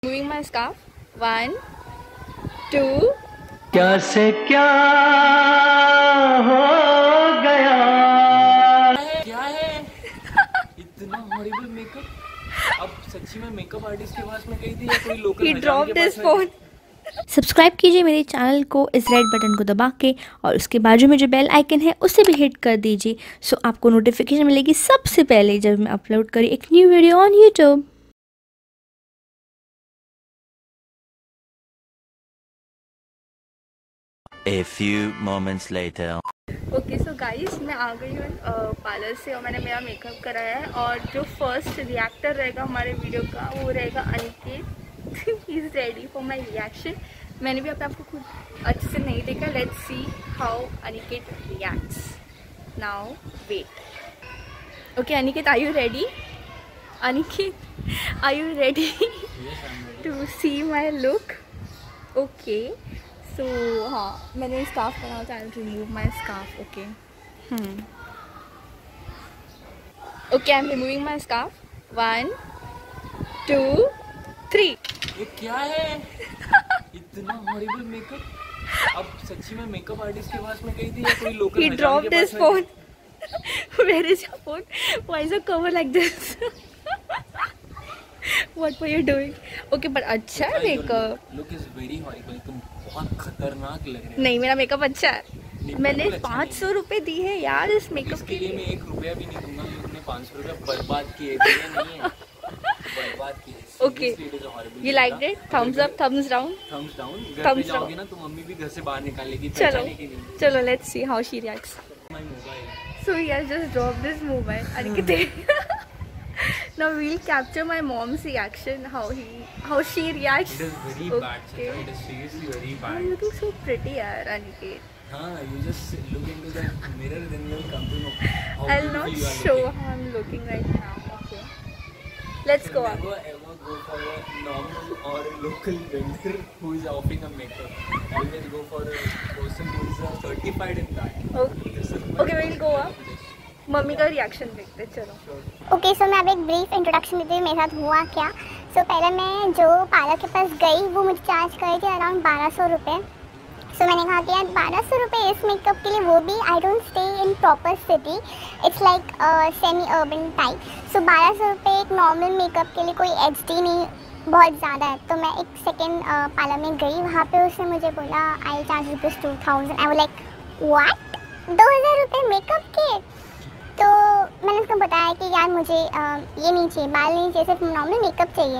Moving my scarf. 1, 2. क्या से क्या हो गया? क्या है इतना हॉरिबल मेकअप? अब सच्ची में मेकअप आर्टिस्ट के पास में गई थी या कोई लोकल He हजाम dropped के his पास में phone. सब्सक्राइब कीजिए मेरे चैनल को इस रेड बटन को दबा के और उसके बाजू में जो बेल आइकन है उसे भी हिट कर दीजिए सो आपको नोटिफिकेशन मिलेगी सबसे पहले जब मैं अपलोड करी एक new video on YouTube. A few moments later. Okay so guys, मैं आ गई हूँ पार्लर से और मैंने मेरा मेकअप कराया है। और जो फर्स्ट रिएक्टर रहेगा हमारे वीडियो का वो रहेगा Aniket. He is ready for my reaction. मैंने भी आपको खुद अच्छे से नहीं देखा। Let's see how Aniket reacts now. Wait. Okay Aniket, are you ready? Aniket, are you ready to see my look? Okay so हाँ, मैंने स्कार्फ पहना था। I remove my scarf. Okay okay, I am removing my scarf. 1, 2, 3। ये क्या है इतना horrible makeup? अब सच्ची में मेकअप आर्टिस्ट के पास में गई थी या कोई लोकल He हजाम dropped के his पास में phone. Where is your phone? Why is your cover like this? What were you doing? Okay, but अच्छा है makeup. Look is very horrible. तुम बहुत खतरनाक लग रहे हो। नहीं, मेरा मेकअप अच्छा है। मैंने बिल्कुल अच्छा 500 रुपए दी है यार इस मेकअप इसके लिए। मैं 1 रुपया भी नहीं दूंगा कि तुमने 500 रुपया बर्बाद किए। नहीं है बर्बाद किए। Okay. You liked it? Thumbs up, thumbs down? Thumbs down. घर पे Thumbs जाओगे down. ना तो मम्मी भी घर से बाहर निकालेगी। चलो पहचानेगी नहीं। चलो, let's see how she reacts. My mobile. So he has just dropped this mobile. Anikit. Now we'll capture my mom's reaction. How she reacts. It is very bad. Okay. It is seriously very You're bad. looking so pretty, yaar, Aniket. हाँ, you just look into the mirror, then you'll come to know how I'll beautiful not you are show looking. how I'm looking right now. Okay. Let's go on. Never ever go for a normal or local vendor who is offering a makeup. Always go for a person who is certified in that. Okay. This is my Okay, we'll go up. Mummy का reaction देखते हैं, चलो। Okay so मैं अब एक brief introduction देती हूँ मेरे साथ हुआ क्या। सो पहले मैं जो पार्लर के पास गई वो मुझे चार्ज कर रही थी अराउंड 1200 रुपये। सो मैंने कहा कि यार 1200 रुपये इस मेकअप के लिए, वो भी I don't stay in proper city, it's like semi urban type. So 1200 रुपये एक नॉर्मल मेकअप के लिए कोई HD नहीं, बहुत ज़्यादा है। तो मैं एक सेकेंड पार्लर में गई, वहाँ पे उसने मुझे बोला I charge rupees 2000। I was like what, 2000 रुपये मेकअप के? तो मैंने उसको बताया कि यार मुझे ये नहीं चाहिए, बाल नहीं चाहिए, सिर्फ नॉर्मल मेकअप चाहिए।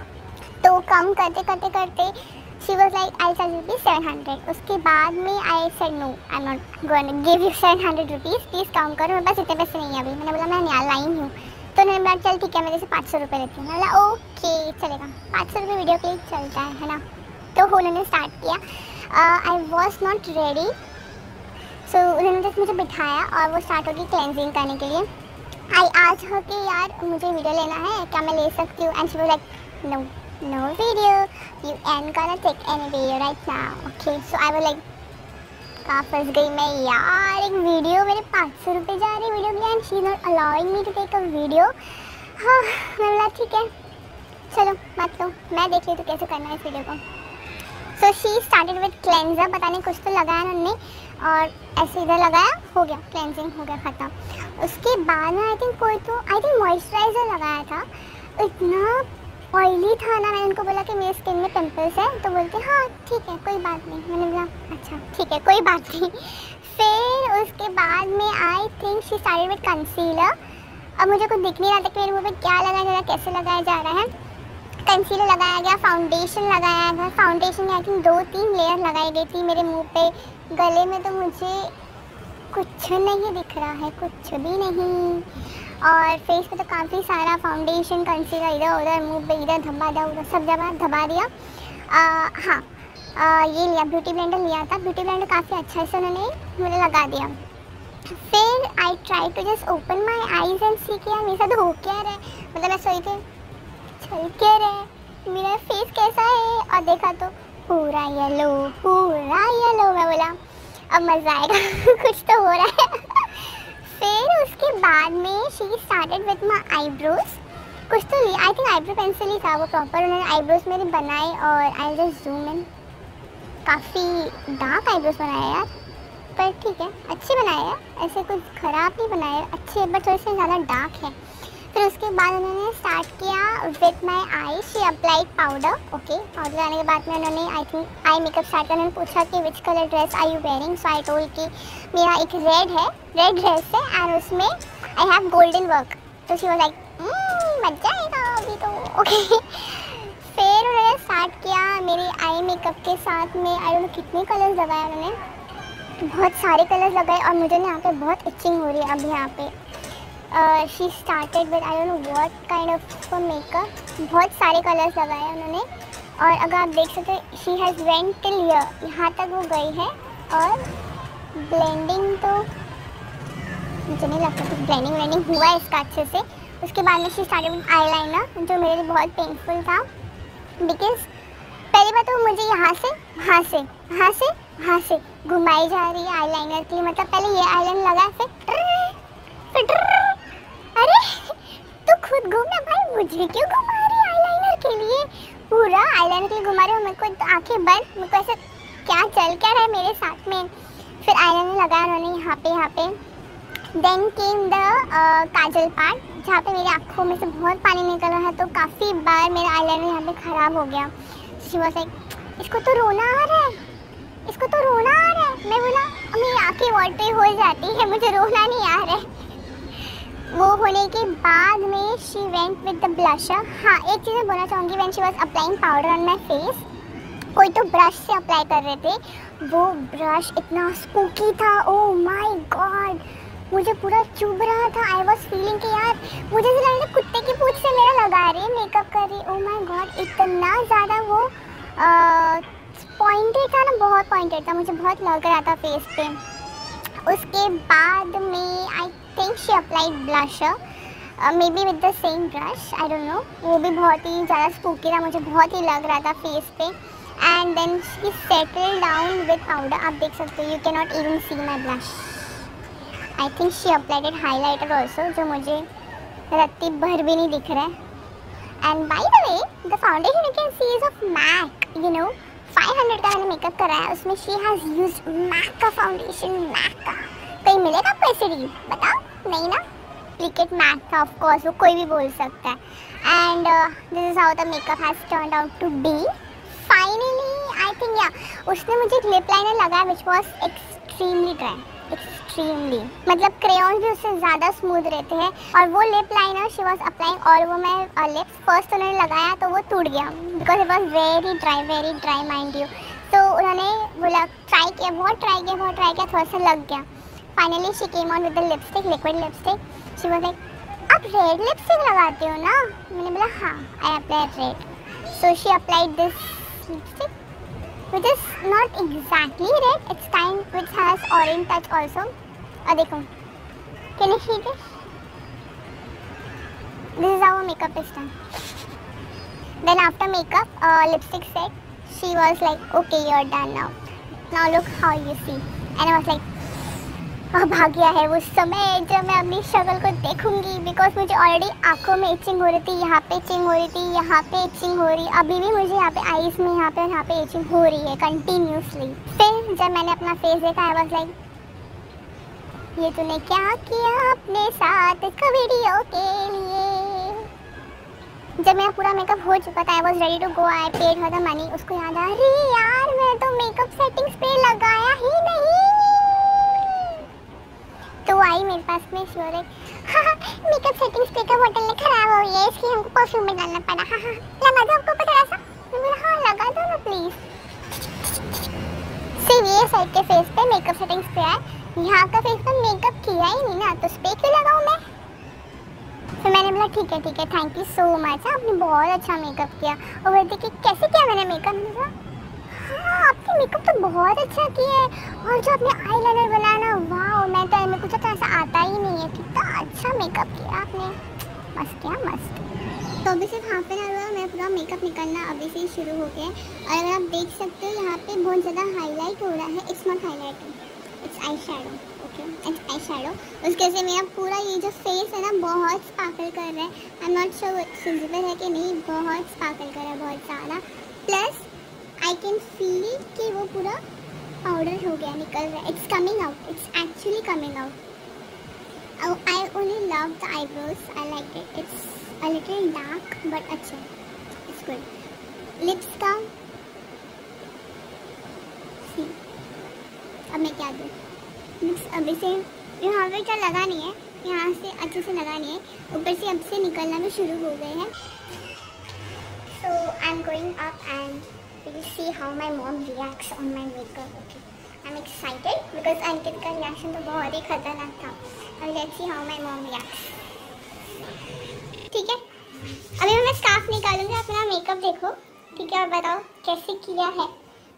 तो कम करते करते करते she was like I charge rupees 700। उसके बाद में I said no, I am not going to give you 700 rupees, please कम करो, मेरे पास इतने पैसे नहीं है अभी। मैंने बोला मैं नया लाई हूँ। तो उन्होंने बोला चल ठीक है, मैं जैसे 500 रुपये लेती हूँ। मैंने बोला ओके चलेगा, 500 रुपये वीडियो के लिए चलता है ना। तो उन्होंने स्टार्ट किया। I was not ready. So उन्होंने जस्ट मुझे बिठाया और वो स्टार्ट होगी क्लेंजिंग करने के लिए। आई आज हो कि यार मुझे वीडियो लेना है, क्या मैं ले सकती हूँ? And she was like no no video, you and gonna take any video right now. Okay so I was like कहाँ फंस गई मैं यार, एक वीडियो मेरे 500 रुपये जा रही वीडियो के लिए and she is not allowing me to take a video. हाँ मैं बोला ठीक है चलो मत लो, मैं देख ली तो कैसे करना है इस वीडियो को। So she started with cleanser, पता नहीं कुछ तो लगाया उन्होंने और ऐसे इधर लगाया, हो गया क्लेंजिंग, हो गया ख़त्म। उसके बाद ना आई थिंक मॉइस्चराइज़र लगाया था, इतना ऑयली था ना। मैंने उनको बोला कि मेरी स्किन में पिंपल्स है, तो बोलते हाँ ठीक है कोई बात नहीं। मैंने बोला अच्छा ठीक है कोई बात नहीं। फिर उसके बाद में I think she started with concealer. अब मुझे कुछ दिख नहीं रहा था कि मेरे मुँह पे क्या लगाया जा रहा है, कैसे लगाया जा रहा है। कंसीलर लगाया गया, फाउंडेशन लगाया गया। फाउंडेशन आई थिंक 2-3 लेयर लगाई गई थी मेरे मुंह पे। गले में तो मुझे कुछ नहीं दिख रहा है, कुछ भी नहीं। और फेस पे तो काफ़ी सारा फाउंडेशन कंसीलर इधर उधर, मुंह पे इधर धब्बा दिया, उधर सब जगह धब्बा दिया। हाँ ये लिया, ब्यूटी ब्लेंडर लिया था। ब्यूटी ब्लेंडर काफ़ी अच्छा से उन्होंने मुझे लगा दिया। फिर I try to just open my eyes and see कि यार मेरे साथ हो क्या रहा है। मतलब मैं सोई थी चल के रहे मेरा फेस कैसा है, और देखा तो पूरा येलो पूरा येलो। मैं बोला अब मज़ा आएगा कुछ तो हो रहा है। फिर उसके बाद में she started with my eyebrows. कुछ तो लिया, आई थिंक आईब्रो पेंसिल ही था वो प्रॉपर। उन्होंने आईब्रोज मेरे बनाए और आई जस्ट जूम इन, काफ़ी डार्क आईब्रोज बनाए यार, पर ठीक है अच्छे बनाए हैं, ऐसे कुछ ख़राब नहीं बनाए, अच्छे बट थोड़े से ज़्यादा डार्क है। फिर उसके बाद उन्होंने स्टार्ट किया with my eye, she applied powder. Okay, powder लगाने के बाद में उन्होंने I think eye makeup start किया। उन्होंने पूछा कि which colour dress are you wearing, so I told कि मेरा एक रेड ड्रेस है एंड उसमें आई हैव गोल्डन वर्क। तो शी वाज लाइक मजा आएगा अभी तो। ओके फिर उन्होंने स्टार्ट किया मेरे आई मेकअप के साथ में, आई डोंट नो कितने कलर्स लगाए उन्होंने, बहुत सारे कलर्स लगाए और मुझे ना यहाँ पे बहुत इचिंग हो रही है अब यहाँ पे। She started with I don't know what kind of makeup, बहुत सारे कलर्स लगाए उन्होंने। और अगर आप देख सकते हैं she has went till here, यहाँ तक वो गई है। और ब्लेंडिंग तो मुझे नहीं लगता कुछ ब्लेंडिंग हुआ है इसका अच्छे से। उसके बाद में शी स्टार्टेड विद आईलाइनर, जो मेरे लिए बहुत पेनफुल था बिकॉज पहली बात तो मुझे यहाँ से घुमाई जा रही है आईलाइनर के लिए। मतलब पहले ये आईलाइनर लगा फिर अरे तू खुद घूमना भाई, मुझे क्यों घुमा रही है आईलाइनर के लिए, पूरा आईलाइनर के लिए घुमा रही हो मेरे को, आंखें बंद, मेरे को ऐसे क्या चल क्या रहा है मेरे साथ में। फिर आईलाइनर लगाया उन्होंने यहाँ पे। Then came the kajal part, जहाँ पे मेरी आँखों में से बहुत पानी निकल रहा है, तो काफ़ी बार मेरा आईलाइनर यहाँ पे ख़राब हो गया। शी वाज लाइक इसको तो रोना आ रहा है, इसको तो रोना आ रहा है। मैं बोला मेरी आँखें वाटरी हो जाती है, मुझे रोना नहीं आ रहा है। वो होने के बाद में she went with the blusher. हाँ एक चीज़ मैं बोलना चाहूँगी, when she was applying powder on my face, कोई तो ब्रश से अप्लाई कर रहे थे, वो ब्रश इतना स्पूकी था, ओह माय गॉड, मुझे पूरा चुभ रहा था। आई वॉज फीलिंग कि यार मुझे ऐसा लग रहा कुत्ते की पूंछ से मेरा लगा रही है, मेकअप कर रही, ओह माय गॉड, इतना ज़्यादा वो पॉइंटेड था ना, बहुत पॉइंटेड था, मुझे बहुत लग रहा था फेस पे। उसके बाद में I think she applied blusher, maybe with the same brush, I don't know, वो भी बहुत ही ज़्यादा स्पूकी था, मुझे बहुत ही लग रहा था फेस पे। And then she settle down with powder, आप देख सकते हो, you can not even see my blush. I think she applied highlighter also, जो मुझे रत्ती भर भी नहीं दिख रहा है। And by the way the foundation you can see is of MAC, you know 500 का मैंने मेकअप कराया, उसमें शी हैज़ यूज्ड मैक का फाउंडेशन, मैक का। कहीं मिलेगा आपको ऐसे डील, बताओ, नहीं ना, क्रिकेट मैक था ऑफ कोर्स, वो कोई भी बोल सकता है। And this is how the makeup has turned out to be finally. I think या उसने मुझे एक लिप लाइनर लगाया which was extremely dry, extremely, मतलब क्रेयॉन्स भी उससे ज़्यादा स्मूथ रहते हैं। और वो lip liner she was applying, और वो मैं लिप्स फर्स्ट उन्होंने लगाया तो वो टूट गया because it was very dry mind you. तो उन्होंने बोला ट्राई किया, बहुत ट्राई किया, थोड़ा सा लग गया। Finally she came on with the lipstick, liquid lipstick. She was like आप रेड लिपस्टिक लगाते हो ना, मैंने बोला हाँ, I apply red. So she applied this lipstick which is not exactly red, it's kind which has orange touch also. देखो, can you see this? This is how makeup is done. Then after makeup, lipstick set, she was like, okay, you're done now. Now look how you see. And I was like, अब आ गया है वो समय जब मैं अपनी शक्ल को देखूंगी, बिकॉज मुझे ऑलरेडी आंखों में इचिंग हो रही थी, यहाँ पे इचिंग हो रही थी, यहाँ पे इचिंग हो रही, अभी भी मुझे यहाँ पे आईज में यहाँ पे इचिंग हो रही है कंटिन्यूसली। फिर जब मैंने अपना फेस देखा, आई वाज लाइक ये तूने क्या किया अपने साथ का वीडियो के लिए। जब मेरा पूरा मेकअप हो चुका था, I was ready to go, I paid for the money. उसको याद आया, अरे यार मैं तो मेकअप सेटिंग स्प्रे लगाया ही नहीं। तो आई मेरे पास में, श्योर है मेकअप सेटिंग स्प्रे का बोतल खराब हो गया है, इसलिए हमको परफ्यूम में डालना पड़ा। हाँ लगा दो आपको पता ऐसा, मैं बोला हाँ लगा दो ना प्लीज़। सिर्फ ये साइड के फेस पे मेकअप सेटिंग स्प्रे है, यहाँ का फेस पे मेकअप किया ही नहीं ना, तो स्प्रे क्यों लगाऊँ मैं। फिर मैंने बोला ठीक है थैंक यू सो मच, आपने बहुत अच्छा मेकअप किया। और बोलते कि कैसे किया मैंने मेकअप, हाँ आपने मेकअप तो बहुत अच्छा किया है, और जो आपने आई लाइनर बनाया ना, वाह, मैं तो मेरे को तो ऐसा आता ही नहीं है, कितना अच्छा मेकअप किया आपने, मस्त किया मस्त। तो अभी सिर्फ हाफ एन आवर हुआ, मेरा पूरा मेकअप निकलना अभी से ही शुरू हो गया है। और अगर आप देख सकते हो यहाँ पे बहुत ज़्यादा हाईलाइट हो रहा है, it's not highlighting, it's eye shadow. Okay and eye shadow. उसके से मेरा पूरा ये जो फेस है ना बहुत स्पार्कल कर रहा है। I am not sure visible है कि नहीं, बहुत स्पार्कल कर रहा है, बहुत ज़्यादा। प्लस आई कैन फील कि वो पूरा पाउडर हो गया, निकल रहा है। It's coming out, it's actually coming out. I only love the eyebrows. I like it. It's a little dark but अच्छा, it's good. Lips का see. अब मैं क्या दूँ? Lips अभी से यहाँ पे क्या लगा नहीं है, यहाँ से अच्छे से लगा नहीं है, ऊपर से अब से निकलना भी शुरू हो गए हैं। So I'm going up and we'll see how my mom reacts on my makeup. Okay. I'm excited because अंकित का रिएक्शन तो बहुत ही खतरनाक था। अब let's see how my mom reacts. ठीक है, अभी मैं स्कार्फ निकालूंगी, आप मेरा मेकअप देखो, ठीक है, और बताओ कैसे किया है।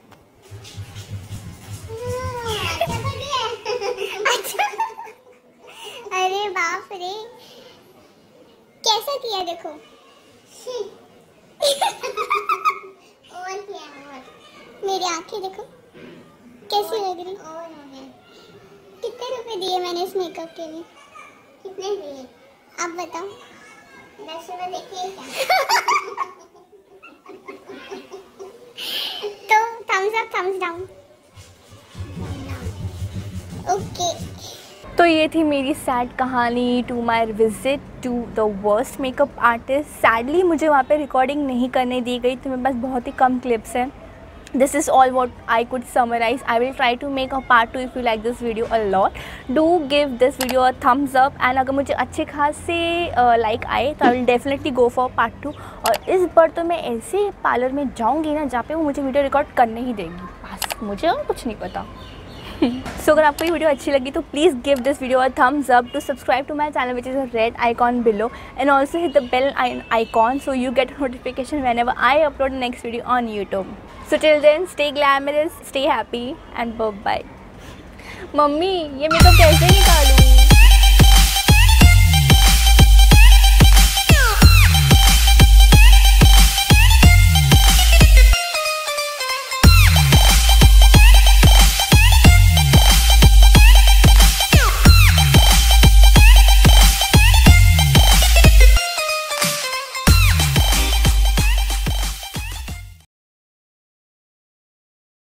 अच्छा, अरे बाप रे, कैसा किया देखो। और किया, और मेरी आंखें देखो कैसी लग रही। कितने रुपए दिए मैंने इस मेकअप के लिए? कितने दिए आप बताओ? 10 रुपए देखिए क्या। तो thumbs up thumbs down. Okay, तो ये थी मेरी सैड कहानी to my visit to the worst makeup artist. Sadly मुझे वहाँ पे रिकॉर्डिंग नहीं करने दी गई, तो मेरे पास बहुत ही कम क्लिप्स हैं। This is all what I could summarize. I will try to make a part 2 if you like this video a lot. Do give this video a thumbs up and अगर मुझे अच्छे खासे लाइक आए तो I will definitely go for part 2। और इस बार तो मैं ऐसे पार्लर में जाऊँगी ना जहाँ पे वो मुझे वीडियो रिकॉर्ड करने ही देगी, बस मुझे और कुछ नहीं पता। So अगर आपको ये वीडियो अच्छी लगी तो please give this video a thumbs up, to subscribe to my channel which is a red icon below and also hit the bell icon so you get a notification whenever I upload the next video on YouTube. So till then, stay glamorous, stay happy and bye bye. Mummy ये makeup कैसे